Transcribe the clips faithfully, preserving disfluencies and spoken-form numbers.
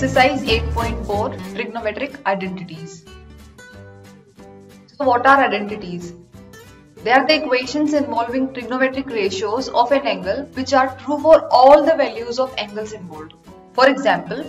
Exercise eight point four Trigonometric Identities. So what are identities? They are the equations involving trigonometric ratios of an angle which are true for all the values of angles involved. For example,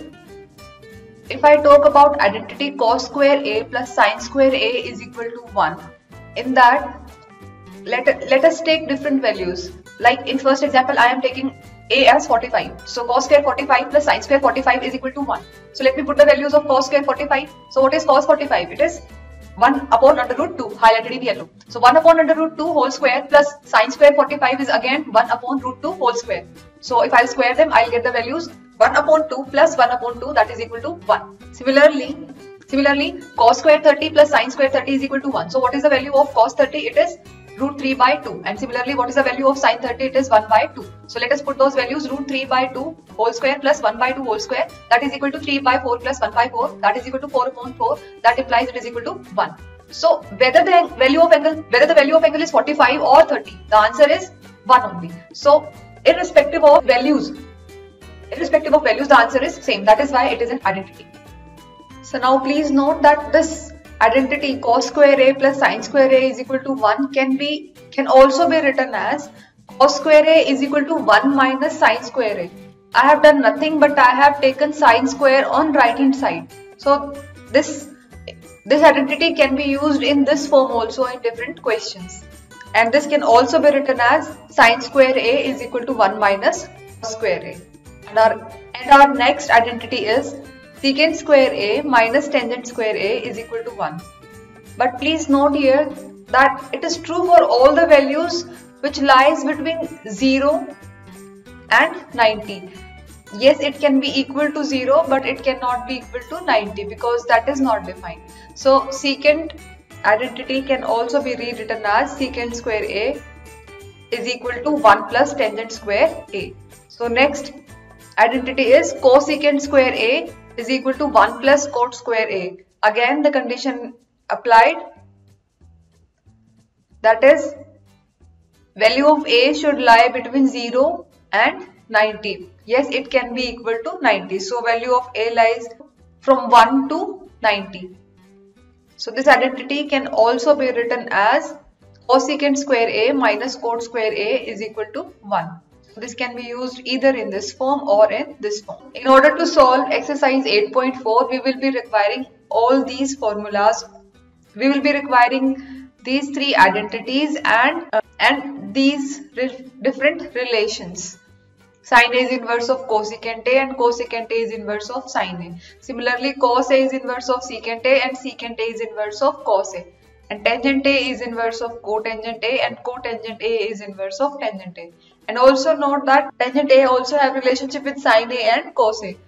if I talk about identity cos square A plus sin square A is equal to one, in that let, let us take different values. Like in first example, I am taking A as forty-five. So cos square forty-five plus sin square forty-five is equal to one. So let me put the values of cos square forty-five. So what is cos forty-five? It is one upon under root two, highlighted in yellow. So one upon under root two whole square plus sin square forty-five is again one upon root two whole square. So if I square them, I'll get the values one upon two plus one upon two, that is equal to one. Similarly, similarly cos square thirty plus sin square thirty is equal to one. So what is the value of cos thirty? It is root three by two, and similarly what is the value of sin thirty? It is one by two. So let us put those values, root three by two whole square plus one by two whole square, that is equal to three by four plus one by four, that is equal to four upon four, that implies it is equal to one. So whether the value of angle whether the value of angle is forty-five or thirty, the answer is one only. So irrespective of values irrespective of values the answer is same. That is why it is an identity. So now please note that this identity cos square A plus sin square A is equal to one can be can also be written as cos square A is equal to one minus sin square A. I have done nothing but I have taken sin square on right hand side. So this this identity can be used in this form also in different questions. And this can also be written as sin square A is equal to one minus square A. And our, and our next identity is secant square A minus tangent square A is equal to one. But please note here that it is true for all the values which lies between zero and ninety. Yes, it can be equal to zero, but it cannot be equal to ninety because that is not defined. So secant identity can also be rewritten as secant square A is equal to one plus tangent square A. So next identity is cosecant square A is equal to one plus cot square A. Again the condition applied, that is value of A should lie between zero and ninety. Yes, it can be equal to ninety. So value of A lies from one to ninety. So this identity can also be written as cosecant square A minus cot square A is equal to one. This can be used either in this form or in this form. In order to solve exercise eight point four, we will be requiring all these formulas. We will be requiring these three identities and uh, and these re different relations. Sin A is inverse of cosecant A and cosecant A is inverse of sin A. Similarly, cos A is inverse of secant A and secant A is inverse of cos A. And tangent A is inverse of cotangent A and cotangent A is inverse of tangent A. And also note that tangent A also have relationship with sin A and cos A.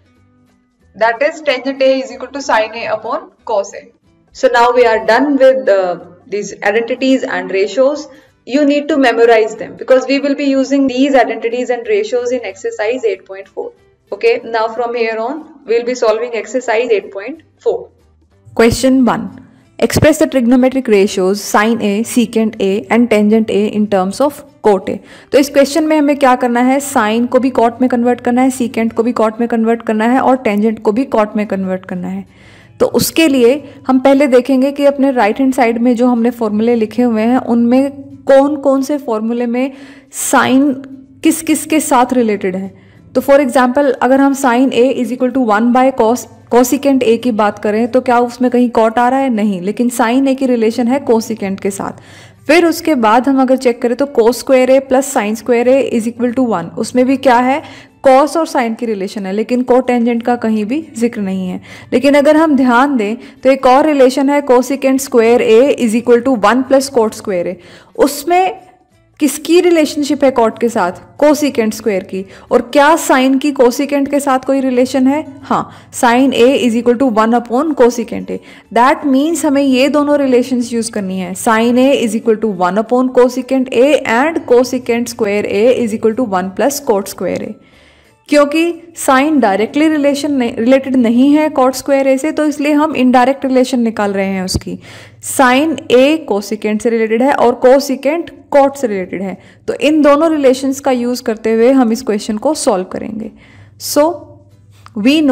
That is tangent A is equal to sin A upon cos A. So now we are done with uh, these identities and ratios. You need to memorize them because we will be using these identities and ratios in exercise eight point four. Okay, now from here on we will be solving exercise eight point four. Question one. Express the trigonometric ratios sin A, secant A and tangent A in terms of cot A. तो इस question में हमें क्या करना है, sign को भी cot में कन्वर्ट करना है, सीकेंट को भी कॉट में कन्वर्ट करना है और टेंजेंट को भी कॉट में कन्वर्ट करना है. तो उसके लिए हम पहले देखेंगे कि अपने राइट हैंड साइड में जो हमने फॉर्मूले लिखे हुए हैं उनमें कौन कौन से फॉर्मूले में साइन किस किस के साथ रिलेटेड है. तो फॉर एग्जाम्पल अगर हम sine A is equal to one by cos cosecant A की बात करें तो क्या उसमें कहीं कॉट आ रहा है? नहीं, लेकिन साइन ए की रिलेशन है कोसिकेंट के साथ. फिर उसके बाद हम अगर चेक करें तो cos square A plus sine square A is equal to one, उसमें भी क्या है, कॉस और साइन की रिलेशन है, लेकिन कोटेंजेंट का कहीं भी जिक्र नहीं है. लेकिन अगर हम ध्यान दें तो एक और रिलेशन है cosecant square A is equal to one plus cot square A. उसमें किसकी रिलेशनशिप है कॉट के साथ? कोसिकेंट स्क्वायर की. और क्या साइन की कोसिकेंट के साथ कोई रिलेशन है? हाँ, sine A is equal to one upon cosecant A. That means हमें ये दोनों रिलेशंस यूज करनी है. Sine A is equal to one upon cosecant A and cosecant square A is equal to one plus cot square A. क्योंकि sine directly relation related नहीं है cot square ए से, तो इसलिए हम इनडायरेक्ट रिलेशन निकाल रहे हैं उसकी. साइन ए कोसिकेंट से रिलेटेड है और कोसिकेंट कॉट से रिलेटेड है. तो इन दोनों रिलेशंस का यूज करते हुए हम इस क्वेश्चन को सॉल्व करेंगे. So we know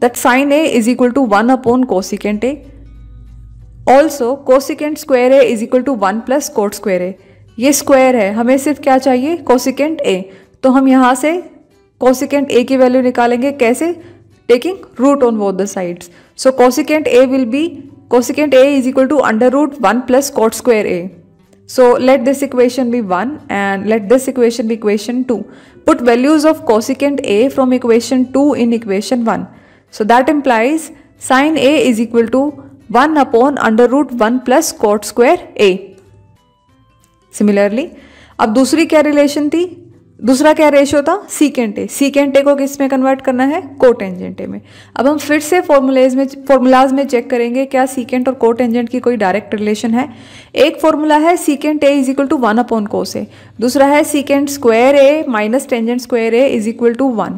that sin A is equal to one upon cosecant A. Also cosecant square A is equal to one plus cot square A. ये स्क्वायर है, हमें सिर्फ क्या चाहिए, कोसिकेंट A. तो हम यहाँ से कोसिकेंट A की वैल्यू निकालेंगे, कैसे, taking root on both the sides. So cosecant A will be, cosecant A is equal to under root one plus cot square A. So let this equation be one and let this equation be equation two. Put values of cosecant A from equation two in equation one. So that implies sin A is equal to one upon under root one plus cot square A. Similarly, अब दूसरी क्या relation थी, दूसरा क्या ratio था, secant A. Secant A को किस में कन्वर्ट करना है, कोटेंजेंट ए में. अब हम फिर से फॉर्मूलेज में फॉर्मूलाज में चेक करेंगे क्या सीकेंट और कोटेंजेंट की कोई डायरेक्ट रिलेशन है. एक फॉर्मूला है secant A is equal to one upon cos A, दूसरा है secant square A minus tangent square A is equal to one.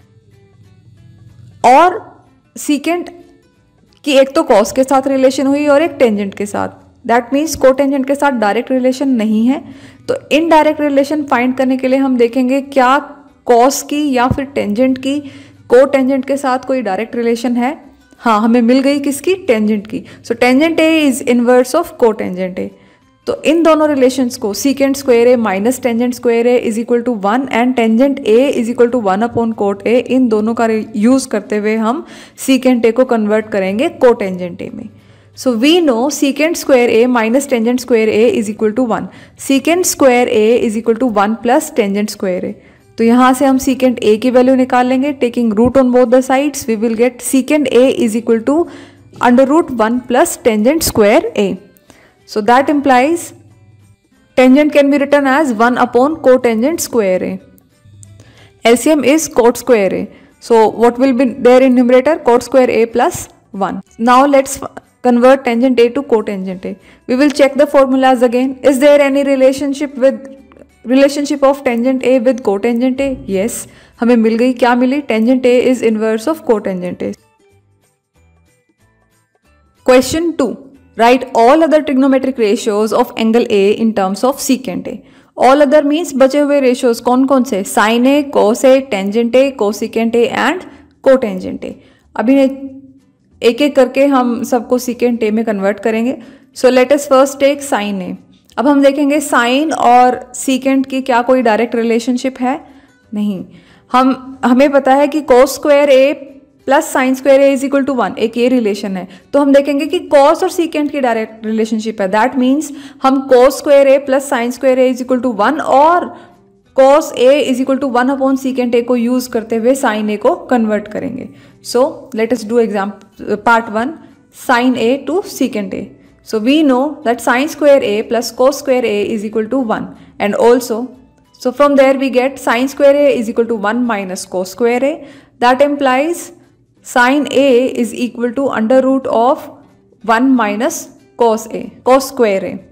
और सीकेंट की एक तो कॉस के साथ रिलेशन हुई और एक टेंजेंट के साथ. दैट मीन्स कोटेंजेंट के साथ डायरेक्ट रिलेशन नहीं है. तो इनडायरेक्ट रिलेशन फाइंड करने के लिए हम देखेंगे क्या कॉस की या फिर टेंजेंट की कोटेंजेंट के साथ कोई डायरेक्ट रिलेशन है. हाँ, हमें मिल गई किसकी, टेंजेंट की. So tangent A is inverse of cotangent A. तो इन दोनों रिलेशंस को secant square A minus tangent square A is equal to one and tangent A is equal to one upon cot A, इन दोनों का use करते हुए हम सीकेंट ए को कन्वर्ट करेंगे कोटेंजेंट ए में. So we know secant square A minus tangent square A is equal to one. Secant square A is equal to one plus tangent square A. तो यहाँ से हम secant A की value निकाल लेंगे. Taking root on both the sides, we will get secant A is equal to under root one plus tangent square A. So that implies tangent can be written as one upon cotangent square A. L C M is cot square A. So what will be there in numerator? Cot square A plus one. Now let's convert tangent A to cotangent A. We will check the formulas again. Is there any relationship with relationship of tangent A with cotangent A? Yes. हमें मिल गई, क्या मिली, tangent A is inverse of cotangent A. Question two. Write all other trigonometric ratios of angle A in terms of secant A. All other means बचे हुए ratios कौन कौन से, sin A, cos A, tangent A, cosecant A and cotangent A. अभी एक एक करके हम सबको सीकेंट ए में कन्वर्ट करेंगे. So let us first take sine A. अब हम देखेंगे साइन और सीकेंट की क्या कोई डायरेक्ट रिलेशनशिप है, नहीं. हम हमें पता है कि cos square A plus sine square A is equal to one, एक ये रिलेशन है. तो हम देखेंगे कि कॉस और सीकेंट की डायरेक्ट रिलेशनशिप है. दैट मीन्स हम cos square A plus sine square A is equal to one और cos A is equal to one upon secant A को यूज करते हुए साइन ए को कन्वर्ट करेंगे. So let us do example part one, sine A to secant A. So we know that sine square A plus cos square A is equal to one and also so from there we get sine square A is equal to one minus cos square A. That implies sine A is equal to under root of one minus cos A, cos square A.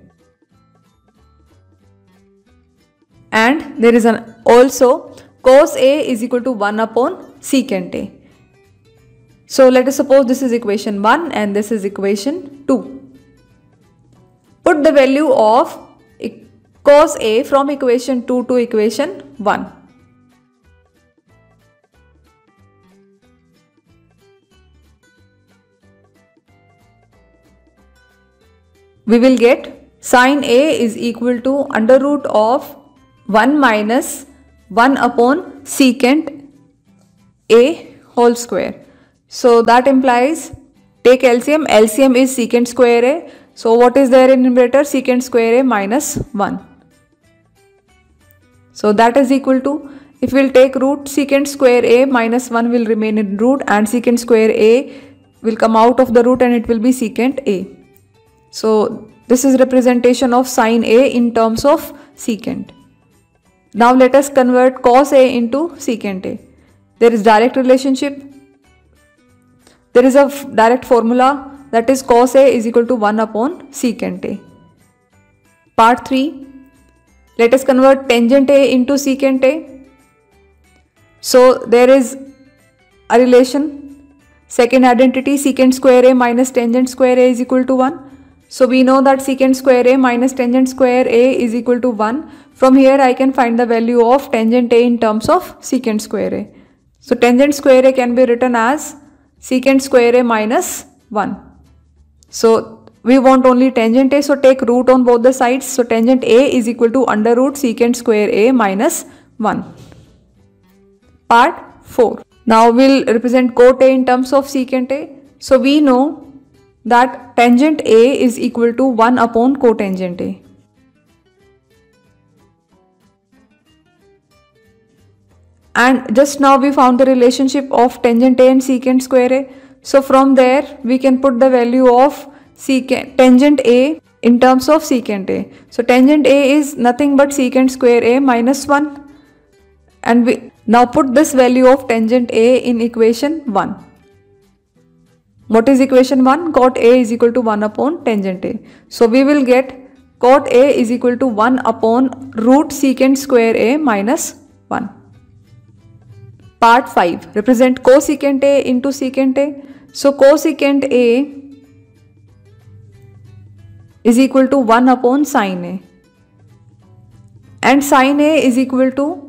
And there is an also cos A is equal to one upon secant A. So let us suppose this is equation one and this is equation two. Put the value of cos A from equation two to equation one. We will get sin A is equal to under root of one minus one upon secant A whole square. So that implies take L C M. L C M is secant square A. So what is there in numerator? Secant square A minus one. So that is equal to, if we will take root, secant square A minus one will remain in root and secant square A will come out of the root and it will be secant A. So this is representation of sin A in terms of secant. Now let us convert cos A into secant A. There is direct relationship. There is a direct formula, that is cos A is equal to one upon secant A. Part three. Let us convert tangent A into secant A. So there is a relation. Second identity, secant square A minus tangent square A is equal to one. So we know that secant square A minus tangent square A is equal to one. From here I can find the value of tangent A in terms of secant square A. So tangent square A can be written as secant square a minus one. So we want only tangent a, so take root on both the sides. So tangent a is equal to under root secant square a minus one. Part four. Now we'll represent cot a in terms of secant a. So we know that tangent a is equal to one upon cotangent a. And just now we found the relationship of tangent a and secant square a. So from there we can put the value of secant tangent a in terms of secant a. So tangent a is nothing but secant square a minus one. And we now put this value of tangent a in equation one. What is equation one? Cot a is equal to one upon tangent a. So we will get cot a is equal to one upon root secant square a minus one. Part five. Represent cosecant a into secant a. So cosecant a is equal to one upon sin a. And sin a is equal to,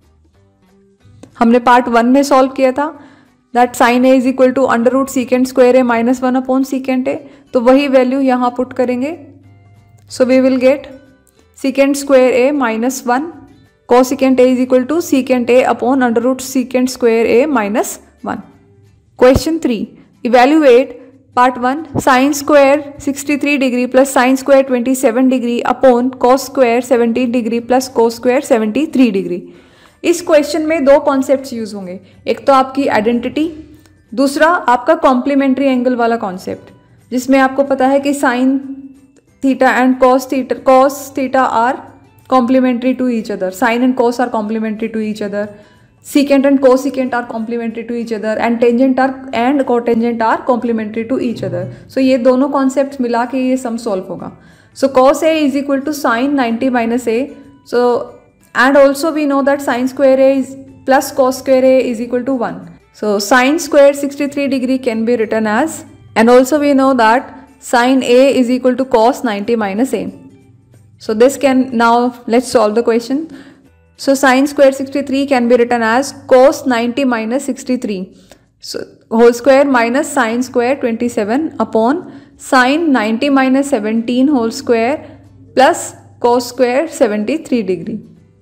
हमने part one में solve किया था, that sine A is equal to under root secant square A minus one upon secant A. तो वही value यहाँ put करेंगे. So we will get secant square A minus one cosecant A is equal to secant A upon under root secant square A minus one. Question three. Evaluate part one sine square sixty three degree plus sine square twenty seven degree upon cos square seventy degree plus cos square seventy three degree. इस question में दो concepts use होंगे. एक तो आपकी identity, दूसरा आपका complementary angle वाला कॉन्सेप्ट, जिसमें आपको पता है कि sine theta and cos theta cos theta are complementary to each other. Sine and cos are complementary to each other. secant and cosecant are complementary to each other and tangent are and cotangent are complementary to each other. So ये दोनों concepts मिला के ये sum solve होगा. So cos A is equal to sin ninety minus A. So and also we know that sin square A is plus cos square A is equal to one. So sin square sixty-three degree can be written as, and also we know that sin A is equal to cos ninety minus A. So this can, now let's solve the question. So sin square sixty-three can be written as cos ninety minus sixty-three. So whole square minus sin square twenty-seven upon sin ninety minus seventeen whole square plus cos square seventy-three degree.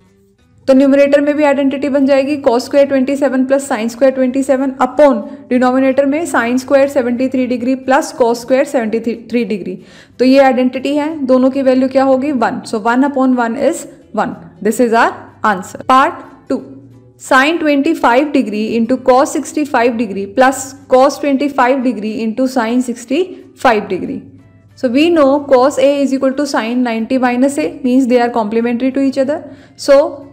तो numerator में भी identity बन जाएगी cos square twenty seven plus sine square twenty seven upon denominator में sine square seventy three degree plus cos square seventy three degree. तो ये identity है, दोनों की वैल्यू क्या होगी? One. So one upon one is one. This is our answer. Part two. Sine twenty five degree into cos sixty five degree plus cos twenty five degree into sine sixty five degree. So we know cos A is equal to sin ninety minus A, means they are complementary to each other. So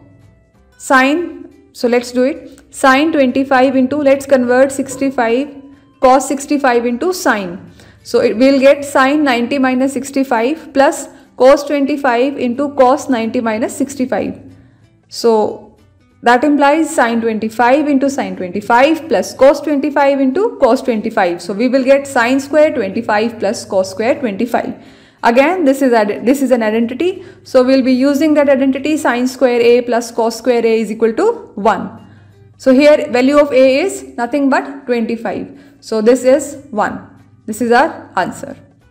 sin, so let's do it. Sin twenty-five into, let's convert sixty-five, cos sixty-five into sin. So it will get sin ninety minus sixty-five plus cos twenty-five into cos ninety minus sixty-five. So that implies sin twenty-five into sin twenty-five plus cos twenty-five into cos twenty-five. So we will get sin square twenty-five plus cos square twenty-five. Again, this is this is an identity. So we'll be using that identity. Sin square A plus cos square A is equal to one. So here value of A is nothing but twenty-five. So this is one. This is our answer.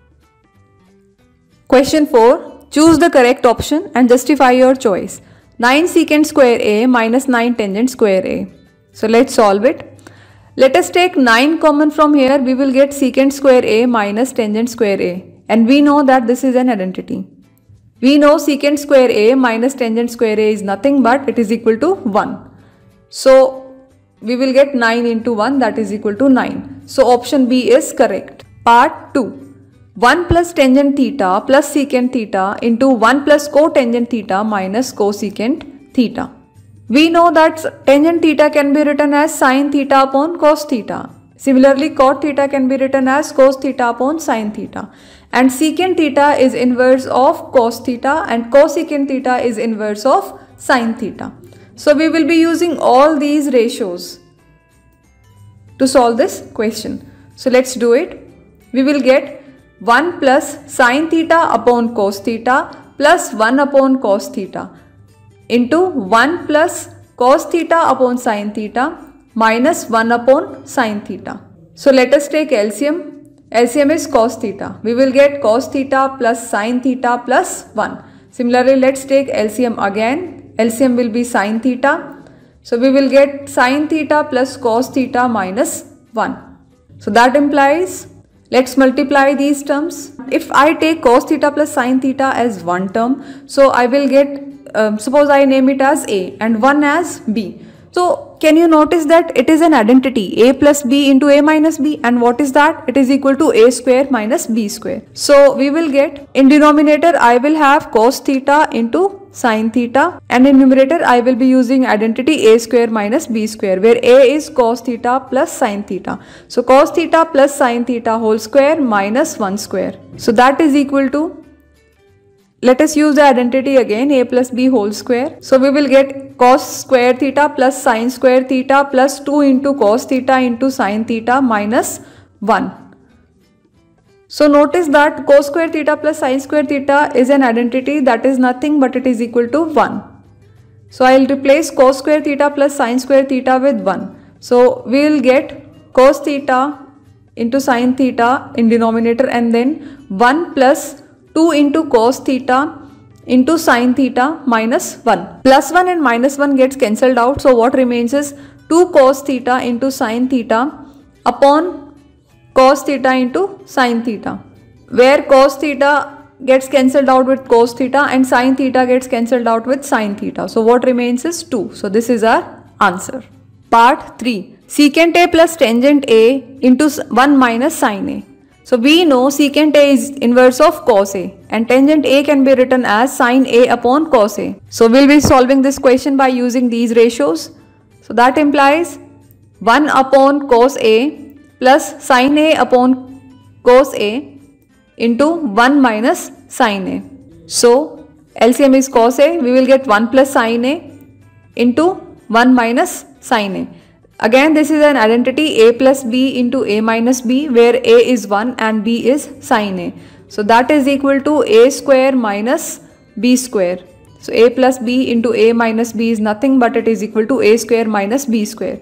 Question four. Choose the correct option and justify your choice. nine secant square A minus nine tangent square A. So let's solve it. Let us take nine common from here. We will get secant square A minus tangent square A. And we know that this is an identity. We know secant square A minus tangent square A is nothing but it is equal to one. So we will get nine into one, that is equal to nine. So option B is correct. Part two. one plus tangent theta plus secant theta into one plus cotangent theta minus cosecant theta. We know that tangent theta can be written as sin theta upon cos theta. Similarly, cot theta can be written as cos theta upon sin theta. And secant theta is inverse of cos theta and cosecant theta is inverse of sin theta. So we will be using all these ratios to solve this question. So let's do it. We will get one plus sin theta upon cos theta plus one upon cos theta into one plus cos theta upon sin theta minus one upon sin theta. So let us take L C M. L C M is cos theta. We will get cos theta plus sin theta plus one. Similarly, let's take L C M again. L C M will be sin theta. So we will get sin theta plus cos theta minus one. So that implies, let's multiply these terms. If I take cos theta plus sin theta as one term, so I will get, um, suppose I name it as A and one as B. So can you notice that it is an identity, A plus B into A minus B, and what is that? It is equal to A square minus B square. So we will get, in denominator I will have cos theta into sin theta, and in numerator I will be using identity A square minus B square, where A is cos theta plus sin theta. So cos theta plus sin theta whole square minus one square. So that is equal to, let us use the identity again, A plus B whole square. So we will get cos square theta plus sin square theta plus two into cos theta into sin theta minus one. So notice that cos square theta plus sin square theta is an identity that is nothing but it is equal to one. So I will replace cos square theta plus sin square theta with one. So we will get cos theta into sin theta in denominator, and then one plus two into cos theta into sin theta minus one. Plus one and minus one gets cancelled out. So what remains is two cos theta into sin theta upon cos theta into sin theta, where cos theta gets cancelled out with cos theta and sin theta gets cancelled out with sin theta. So what remains is two. So this is our answer. Part three. Secant A plus tangent A into one minus sin A. So we know secant A is inverse of cos A, and tangent A can be written as sin A upon cos A. So we'll be solving this question by using these ratios. So that implies one upon cos A plus sin A upon cos A into one minus sin A. So L C M is cos A, we will get one plus sin A into one minus sin A. Again, this is an identity A plus B into A minus B, where A is one and B is sin A. So that is equal to A square minus B square. So A plus B into A minus B is nothing but it is equal to A square minus B square.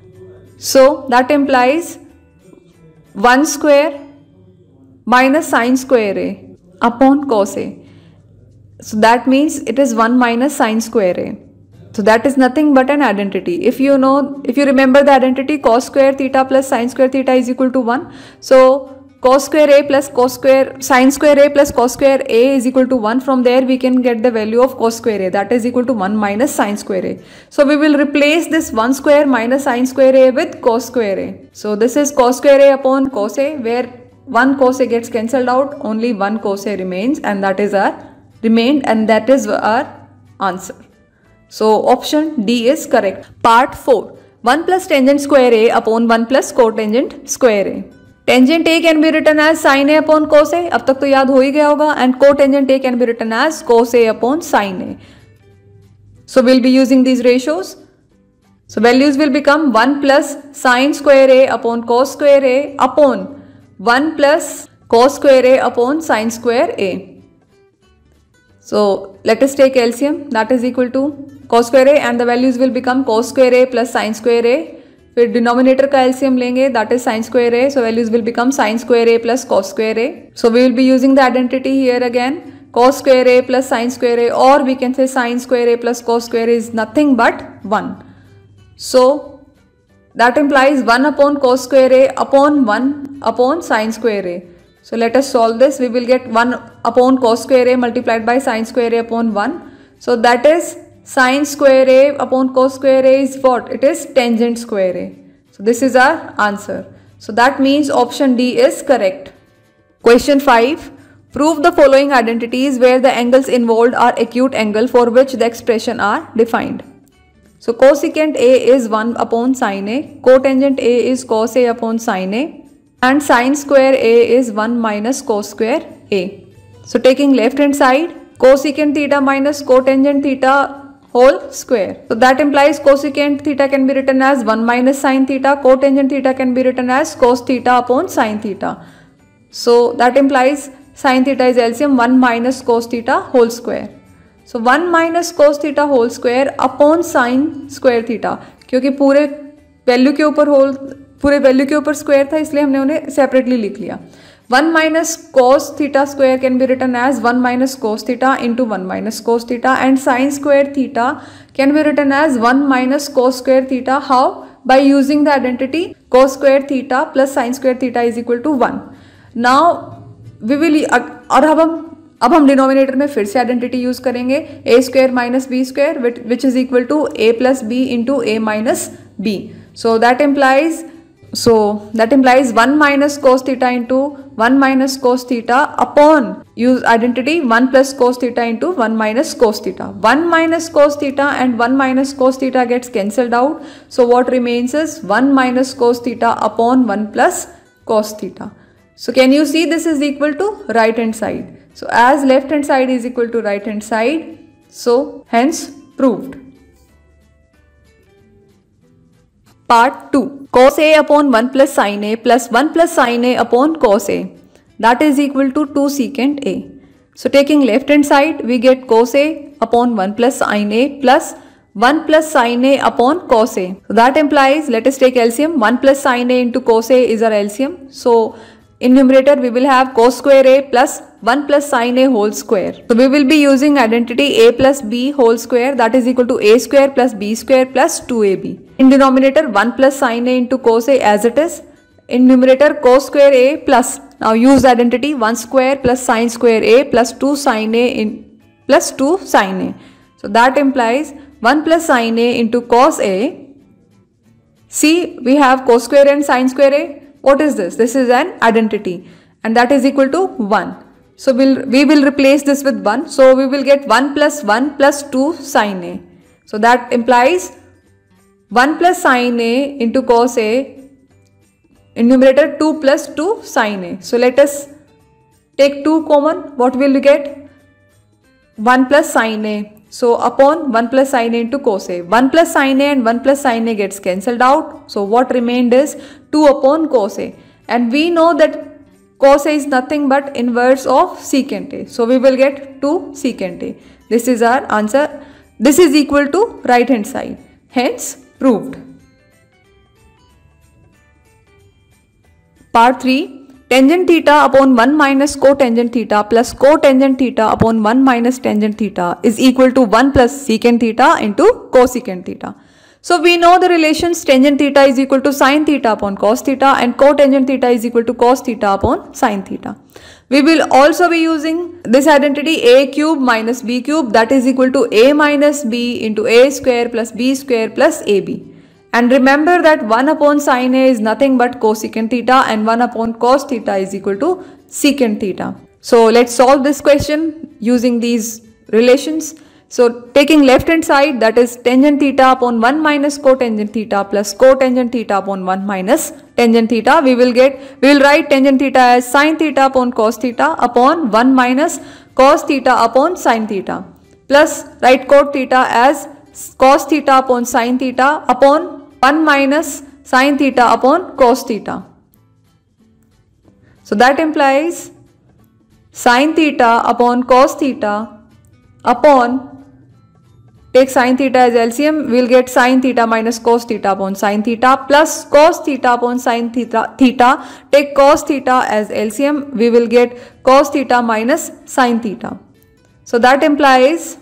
So that implies one square minus sin square A upon cos A. So that means it is one minus sin square A. So that is nothing but an identity. If you know, if you remember the identity, cos square theta plus sin square theta is equal to one. So cos square A plus cos square, sin square A plus cos square A is equal to one. From there we can get the value of cos square A, that is equal to one minus sin square A. So we will replace this one square minus sin square A with cos square A. So this is cos square A upon cos A, where one cos A gets cancelled out, only one cos A remains, and that is our remained, and that is our answer. So option D is correct. Part four. one plus tangent square A upon one plus cotangent square A. Tangent A can be written as sin A upon cos A. अब तक तो याद हो ही गया होगा. And cotangent A can be written as cos A upon sin A. So we'll be using these ratios. So values will become one plus sin square A upon cos square A upon one plus cos square A upon sin square A. So let us take L C M, that is equal to cos square A, and the values will become cos square A plus sin square A. फिर denominator का L C M लेंगे, that is sin square A, so values will become sin square A plus cos square A. So we will be using the identity here again, cos square A plus sin square A, or we can say sin square A plus cos square A is nothing but one. So that implies one upon cos square A upon one upon sin square A. So let us solve this. We will get one upon cos square A multiplied by sin square A upon one. So that is sin square A upon cos square A is what? It is tangent square A. So this is our answer. So that means option D is correct. Question five. Prove the following identities where the angles involved are acute angle for which the expression are defined. So cosecant A is one upon sin A, cotangent A is cos A upon sin A, and sin square A is one minus cos square A. So taking left hand side, cosecant theta minus cotangent theta whole square. So that implies cosecant theta can be written as one minus sin theta, cotangent theta can be written as cos theta upon sin theta. So that implies sin theta is L C M one minus cos theta whole square. So one minus cos theta whole square upon sin square theta, क्योंकि पूरे value के ऊपर whole पूरे value के ऊपर square था, इसलिए हमने उन्हें सेपरेटली लिख लिया। One minus cos theta square can be written as one minus cos theta into one minus cos theta, and sine square theta can be written as one minus cos square theta. How? By using the identity cos square theta plus sine square theta is equal to one. Now we will, और अब हम अब हम denominator में फिर से identity use करेंगे, A square minus B square which is equal to A plus B into A minus B. So that implies So that implies one minus cos theta into one minus cos theta upon use identity one plus cos theta into one minus cos theta. one minus cos theta and one minus cos theta gets cancelled out. So what remains is one minus cos theta upon one plus cos theta. So can you see this is equal to right hand side. So as left hand side is equal to right hand side, so hence proved. Part two. Cos A upon one plus sin A plus one plus sin A upon cos A, that is equal to two secant A. So taking left hand side, we get cos A upon one plus sin A plus one plus sin A upon cos A. So that implies, let us take L C M, one plus sin A into cos A is our L C M. So in numerator we will have cos square A plus one plus sin A whole square. So we will be using identity A plus B whole square, that is equal to A square plus B square plus two A B. In denominator one plus sin A into cos A as it is. In numerator cos square A plus, now use identity one square plus sin square A plus two sin A in plus two sin A. So that implies one plus sin A into cos A. See, we have cos square and sin square A. What is this? This is an identity and that is equal to one. So we'll, we will replace this with one. So we will get one plus one plus two sin A. So that implies one plus sin A into cos A, in numerator two plus two sin A. So let us take two common. What will we get? one plus sin A. So upon one plus sin A into cos A. one plus sin A and one plus sin A gets cancelled out. So what remained is two upon cos A. And we know that cos A is nothing but inverse of secant A. So we will get two secant A. This is our answer. This is equal to right hand side. Hence proved. Part three. Tangent theta upon one minus cotangent theta plus cotangent theta upon one minus tangent theta is equal to one plus secant theta into cosecant theta. So we know the relations tangent theta is equal to sin theta upon cos theta and cotangent theta is equal to cos theta upon sin theta. We will also be using this identity a cube minus b cube, that is equal to a minus b into a square plus b square plus ab. And remember that one upon sin A is nothing but cosecant theta and one upon cos theta is equal to secant theta. So let's solve this question using these relations. So taking left hand side, that is tangent theta upon one minus cotangent theta plus cotangent theta upon one minus tangent theta, we will get, we will write tangent theta as sin theta upon cos theta upon one minus cos theta upon sin theta, plus write cot theta as cos theta upon sin theta upon one minus sin theta upon cos theta. So that implies sin theta upon cos theta upon, take sin theta as L C M, we will get sin theta minus cos theta upon sin theta plus cos theta upon sin theta, theta. Take cos theta as L C M, we will get cos theta minus sin theta. So that implies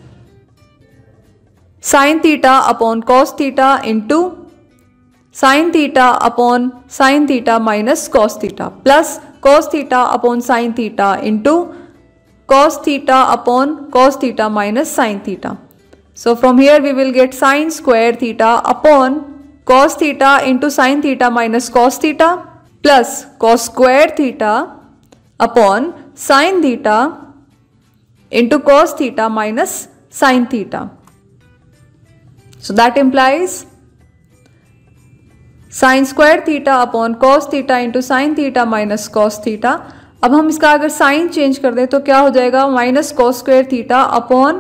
sin theta upon cos theta into sin theta upon sin theta minus cos theta plus cos theta upon sin theta into cos theta upon cos theta minus sin theta. So from here we will get sin square theta upon cos theta into sin theta minus cos theta plus cos square theta upon sin theta into cos theta minus sin theta. So that implies sin square theta upon cos theta into sin theta minus cos theta. अब हम इसका अगर sign change कर दें तो क्या हो जाएगा, minus cos square theta upon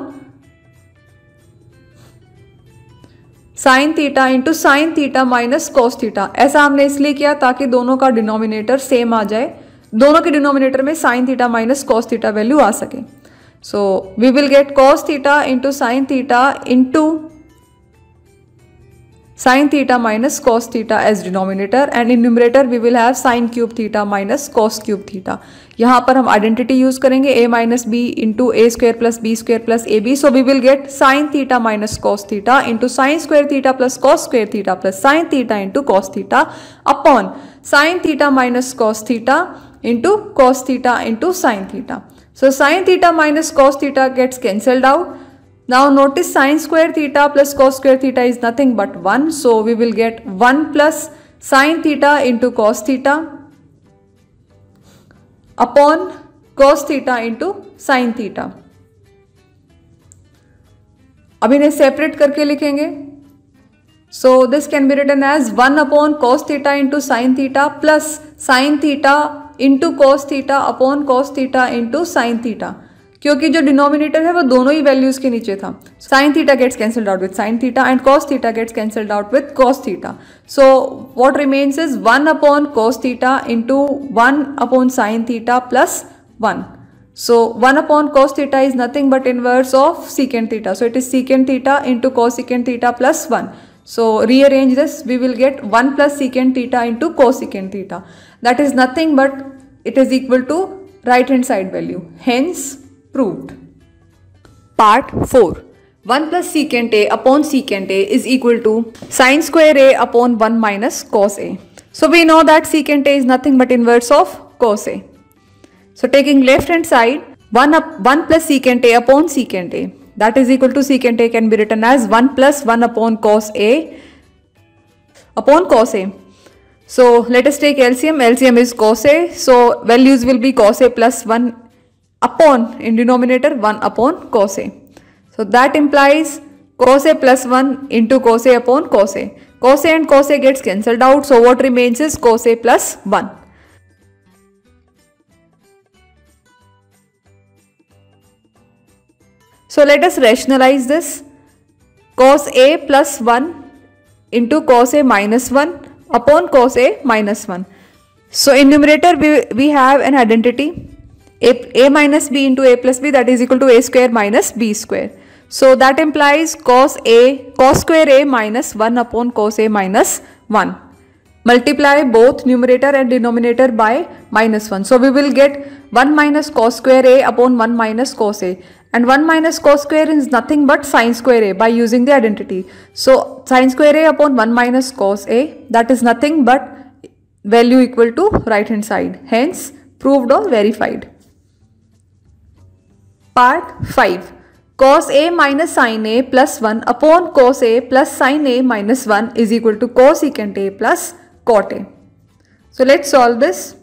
sine theta into sine theta minus cos theta. ऐसा हमने इसलिए किया ताकि दोनों का डिनोमिनेटर सेम आ जाए, दोनों के डिनोमिनेटर में sine theta minus cos theta value आ सके. So we will get cos theta into sine theta into Sin theta minus cos theta as denominator and in numerator we will have sin cube theta minus cos cube theta. यहाँ पर हम identity use करेंगे a minus b into a square plus b square plus ab. So we will get sin theta minus cos theta into sin square theta plus cos square theta plus sin theta into cos theta upon sin theta minus cos theta into cos theta into sin theta. So sin theta minus cos theta gets cancelled out. Now notice sin square theta plus cos square theta is nothing but one. So we will get one plus sin theta into cos theta upon cos theta into sin theta. अब इन्हें separate करके लिखेंगे. So this can be written as one upon cos theta into sin theta plus sin theta into cos theta upon cos theta into sin theta. क्योंकि जो denominator है वो दोनों ही values के नीचे था. sin theta gets cancelled out with sin theta and cos theta gets cancelled out with cos theta. So what remains is one upon cos theta into one upon sin theta plus one. So one upon cos theta is nothing but inverse of secant theta. So it is secant theta into cosecant theta plus one. So rearrange this, we will get one plus secant theta into cosecant theta. That is nothing but it is equal to right hand side value. Hence proved. Part four. one plus secant a upon secant a is equal to sin square a upon one minus cos a. So we know that secant a is nothing but inverse of cos a. So taking left hand side, one up one plus secant a upon secant a, that is equal to secant a can be written as one plus one upon cos a upon cos a. So let us take L C M. L C M is cos a. So values will be cos a plus one upon in denominator one upon cos a. So that implies cos a plus one into cos a upon cos a. Cos a and cos a gets cancelled out. So what remains is cos a plus one. So let us rationalize this. Cos a plus one into cos a minus one upon cos a minus one. So in numerator we, we have an identity. A, a minus b into a plus b, that is equal to a square minus b square. So that implies cos a cos square a minus one upon cos a minus one. Multiply both numerator and denominator by minus one. So we will get one minus cos square a upon one minus cos a. And one minus cos square is nothing but sin square a by using the identity. So sin square a upon one minus cos a, that is nothing but value equal to right hand side. Hence proved or verified. Part five. Cos a minus sin a plus one upon cos a plus sin a minus one is equal to cosecant a plus cot a. So let's solve this.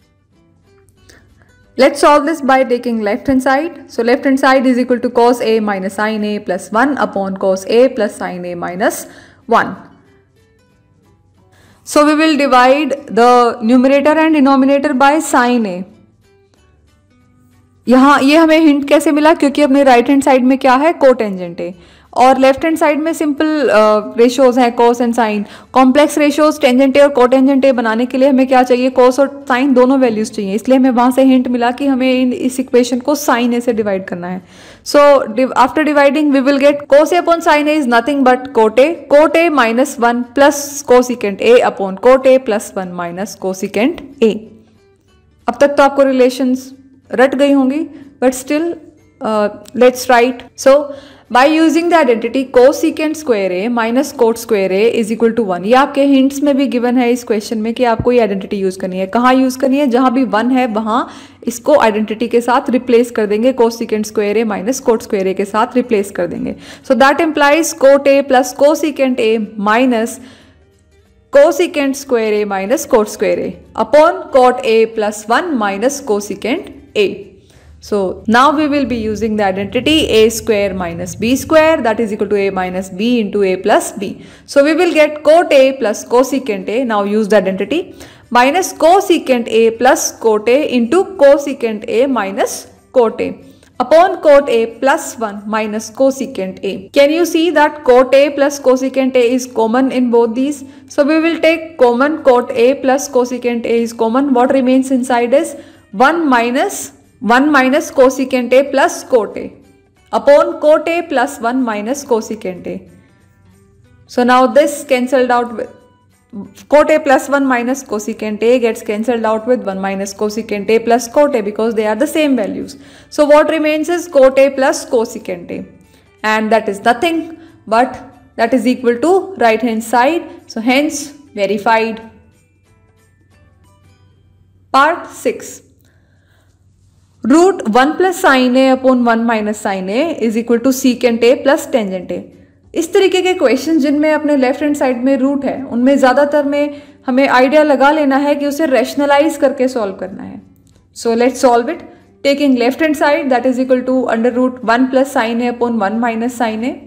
Let's solve this by taking left hand side. So left hand side is equal to cos a minus sin a plus one upon cos a plus sin a minus one. So we will divide the numerator and denominator by sin a. यहाँ ये हमें hint कैसे मिला, क्योंकि अपने right hand side में क्या है, कोटेंजेंट है, और लेफ्ट हैंड साइड में सिंपल रेशियोज हैं cos and sine. Complex ratios tangent A और कोटेंजेंट ए बनाने के लिए हमें क्या चाहिए, कोस और साइन दोनों वैल्यूज चाहिए. इसलिए हमें वहां से हिंट मिला कि हमें इन इस इक्वेशन को साइन ए से डिवाइड करना है. So after dividing we will get cos A upon sine A is nothing but cot A. Cot A minus one plus cosecant A upon cot A plus one minus cosecant A. अब तक तो आपको relations रट गई होंगी, but still let's write. So by using the identity cosecant square A minus cot square A is equal to one. ये आपके hints में भी गिवन है इस क्वेश्चन में कि आपको ये आइडेंटिटी यूज करनी है. कहाँ यूज करनी है, जहां भी वन है वहां इसको आइडेंटिटी के साथ रिप्लेस कर देंगे. Cosecant square A minus cot square A के साथ रिप्लेस कर देंगे. So that implies cot A plus cosecant A minus cosecant square A minus cot square A upon cot A plus one minus cosecant a. So now we will be using the identity a square minus b square, that is equal to a minus b into a plus b. So we will get cot a plus cosecant a. Now use the identity minus cosecant a plus cot a into cosecant a minus cot a upon cot a plus one minus cosecant a. Can you see that cot a plus cosecant a is common in both these? So we will take common cot a plus cosecant a is common. What remains inside is one minus one minus cosecant a plus cot a upon cot a plus one minus cosecant a. So now this cancelled out with cot A plus one minus cosecant A gets cancelled out with one minus cosecant A plus cot A because they are the same values. So what remains is cot A plus cosecant A, and that is nothing but that is equal to right hand side. So hence verified. Part six. Root one plus sin A upon one minus sin A is equal to secant A plus tangent A. इस तरीके के question जिनमें अपने left hand side में root है उनमें ज़्यादातर में हमें आइडिया लगा लेना है कि उसे रैशनलाइज करके सॉल्व करना है. So let's solve it taking left hand side that is equal to under root one plus sine A upon one minus sine A.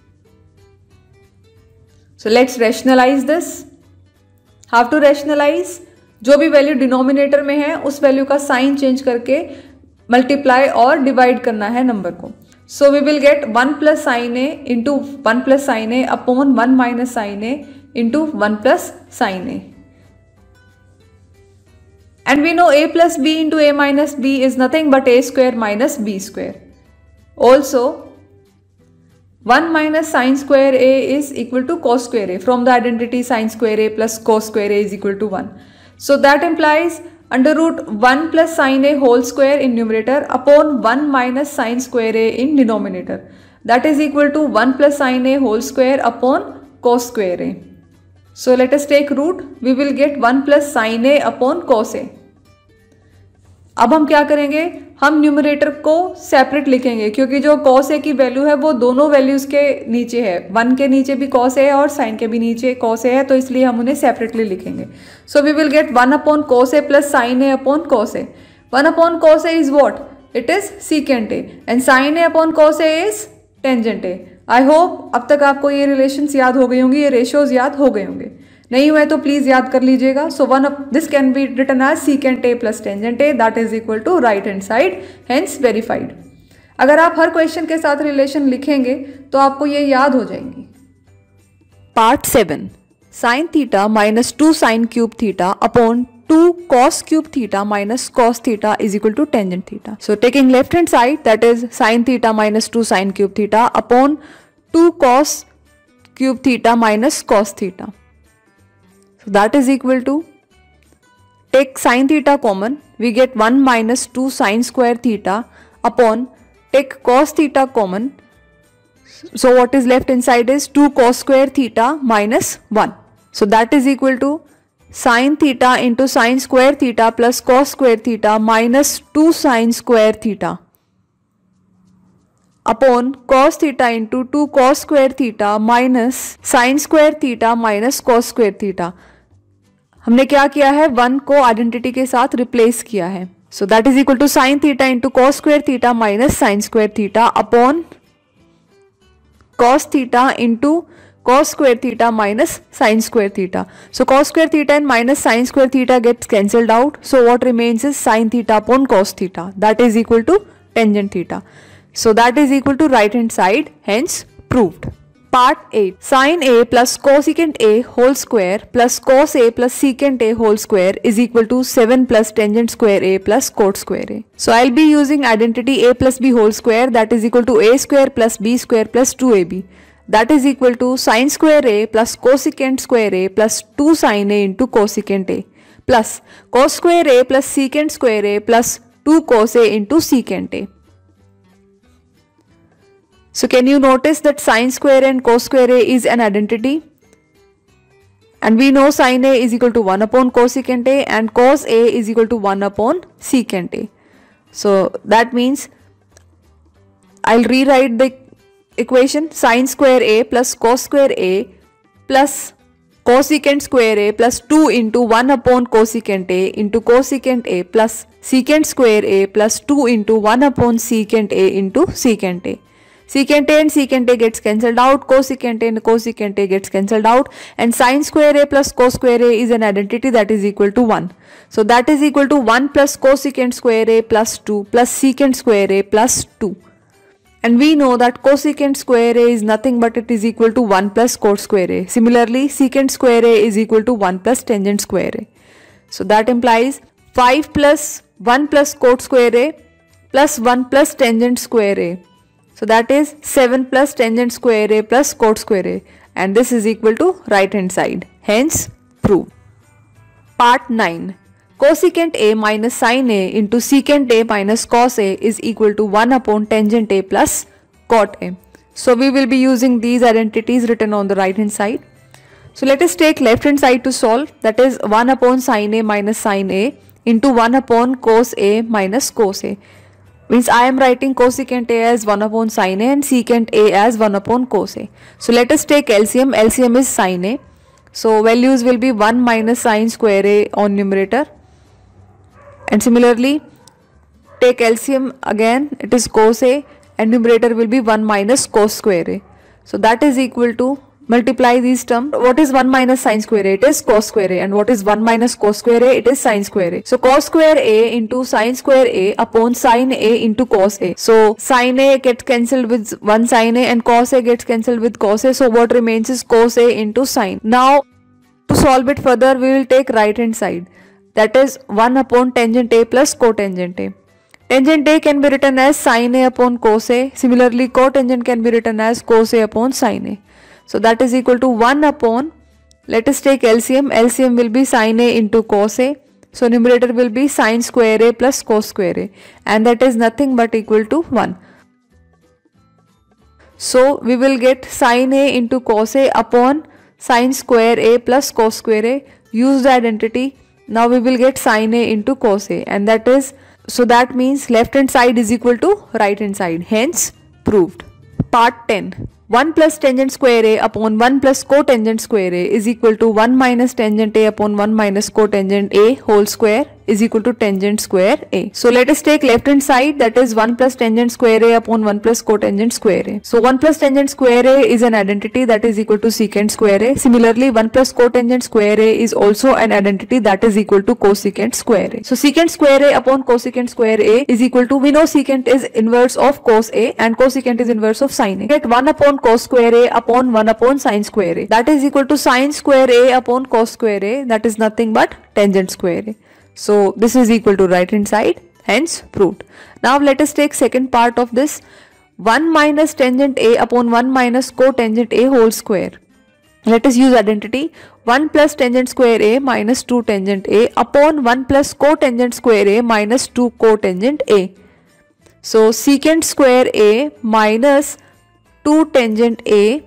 So let's rationalize this. How to rationalize? जो भी वैल्यू denominator में है उस value का sign change करके multiply और divide करना है नंबर को. So we will get one plus sin A into one plus sin A upon one minus sin A into one plus sin A. And we know A plus B into A minus B is nothing but A square minus B square. Also, one minus sin square A is equal to cos square A. From the identity sin square A plus cos square A is equal to one. So that implies under root one plus sin A whole square in numerator upon one minus sin square A in denominator. That is equal to one plus sin A whole square upon cos square A. So let us take root. We will get one plus sin A upon cos A. अब हम क्या करेंगे? हम numerator को separate लिखेंगे क्योंकि जो cos A की वैल्यू है वो दोनों वैल्यूज के नीचे है. वन के नीचे भी cos A है और sin के भी नीचे cos A है, तो इसलिए हम उन्हें सेपरेटली लिखेंगे. So we will get one upon cos A plus sin A upon cos A. One upon cos A is what? It is secant A and sin A upon cos A is tangent A. I hope अब तक आपको ये relations याद हो गई होंगी, ये ratios याद हो गए होंगे. नहीं हुए तो प्लीज याद कर लीजिएगा. So one this can be written as secant A plus tangent A that is equal to right hand side, hence verified. अगर आप हर क्वेश्चन के साथ रिलेशन लिखेंगे तो आपको ये याद हो जाएंगी. Part seven. Sine theta minus two sine cube theta upon two cos cube theta minus cos theta is equal to tangent theta. So taking left hand side that is sine theta minus two sine cube theta upon two cos cube theta minus cos theta. So that is equal to, take sin theta common, we get one minus two sin square theta upon, take cos theta common, so what is left inside is two cos square theta minus one. So that is equal to sin theta into sin square theta plus cos square theta minus two sin square theta upon cos theta into two cos square theta minus sin square theta minus cos square theta. हमने क्या किया है? One को identity के साथ replace किया है. So that is equal to sine theta into cos square theta minus sine square theta upon cos theta into cos square theta minus sin square theta. So cos square theta and minus sin square theta gets cancelled out. So what remains is sin theta upon cos theta. That is equal to tangent theta. So that is equal to right hand side, hence proved. Part eight. Sin A plus cosecant A whole square plus cos A plus secant A whole square is equal to seven plus tangent square A plus cot square A. So I'll be using identity A plus B whole square, that is equal to A square plus B square plus two A B. That is equal to sin square A plus cosecant square A plus two sin A into cosecant A plus cos square A plus secant square A plus two cos A into secant A. So can you notice that sin square and cos square A is an identity? And we know sin A is equal to one upon cosecant A and cos A is equal to one upon secant A. So that means I'll rewrite the equation: sin square A plus cos square A plus cosecant square A plus two into one upon cosecant A into cosecant A plus secant square A plus two into one upon secant A into secant A. Secant A and secant A gets cancelled out, cosecant A and cosecant A gets cancelled out, and sin square A plus cos square A is an identity, that is equal to one. So that is equal to one plus cosecant square A plus two plus secant square A plus two. And we know that cosecant square A is nothing but it is equal to one plus cot square A. Similarly, secant square A is equal to one plus tangent square A. So that implies five plus one plus cot square A plus one plus tangent square A. So that is seven plus tangent square A plus cot square A. and this is equal to right hand side, hence proved. Part nine. Cosecant A minus sin A into secant A minus cos A is equal to one upon tangent A plus cot A. So we will be using these identities written on the right hand side. So let us take left hand side to solve, that is one upon sin A minus sin A into one upon cos A minus cos A. Means I am writing cosecant A as one upon sin A and secant A as one upon cos A. So let us take L C M. L C M is sin A. So values will be one minus sin square A on numerator. And similarly, take L C M again, it is cos A, and numerator will be one minus cos square A. So that is equal to, multiply these terms. What is one minus sin square A? It is cos square A. And what is one minus cos square A? It is sin square A. So cos square A into sin square A upon sin A into cos A. So sin A gets cancelled with one sin A and cos A gets cancelled with cos A. So what remains is cos A into sin. Now to solve it further, we will take right hand side. That is one upon tangent A plus cotangent A. Tangent A can be written as sin A upon cos A. Similarly, cotangent can be written as cos A upon sin A. So that is equal to one upon, let us take L C M. L C M will be sin A into cos A. So numerator will be sin square A plus cos square A, and that is nothing but equal to one. So we will get sin A into cos A upon sin square A plus cos square A. Use the identity. Now we will get sin A into cos A, and that is, so that means left hand side is equal to right hand side, hence proved. Part ten. one plus tangent square A upon one plus cotangent square A is equal to one minus tangent A upon one minus cotangent A whole square is equal to tangent square A. So let us take left hand side, that is one plus tangent square A upon one plus cotangent square A. So one plus tangent square A is an identity that is equal to secant square A. Similarly, one plus cotangent square A is also an identity that is equal to cosecant square A. So secant square A upon cosecant square A is equal to, we know secant is inverse of cos A and cosecant is inverse of sin A. Get one upon cos square A upon one upon sin square A. That is equal to sin square A upon cos square A, that is nothing but tangent square A. So this is equal to right hand side, hence proved. Now let us take second part of this. one minus tangent A upon one minus cotangent A whole square. Let us use identity. one plus tangent square A minus two tangent A upon one plus cotangent square A minus two cotangent A. So secant square A minus two tangent A.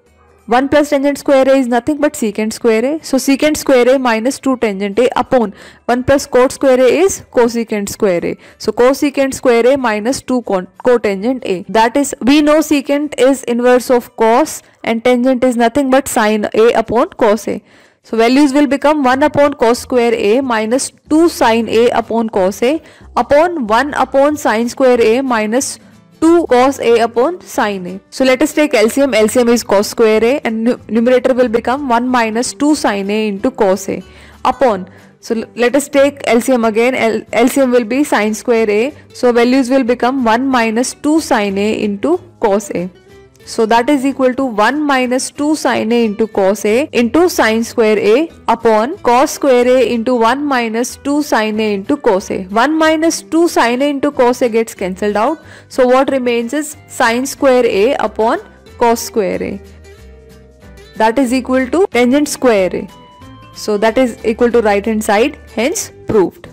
one plus tangent square A is nothing but secant square A. So secant square A minus two tangent A upon one plus cot square A is cosecant square A. So cosecant square A minus two cotangent A. That is, we know secant is inverse of cos and tangent is nothing but sin A upon cos A. So values will become one upon cos square A minus two sin A upon cos A upon one upon sin square A minus two cos A upon sin A. So let us take L C M. L C M is cos square A and numerator will become one minus two sin A into cos A upon. So let us take L C M again. L LCM will be sin square A. So values will become one minus two sin A into cos A. So that is equal to one minus two sin A into cos A into sin square A upon cos square A into one minus two sin A into cos A. one minus two sin A into cos A gets cancelled out. So what remains is sin square A upon cos square A. That is equal to tangent square A. So that is equal to right hand side, hence proved.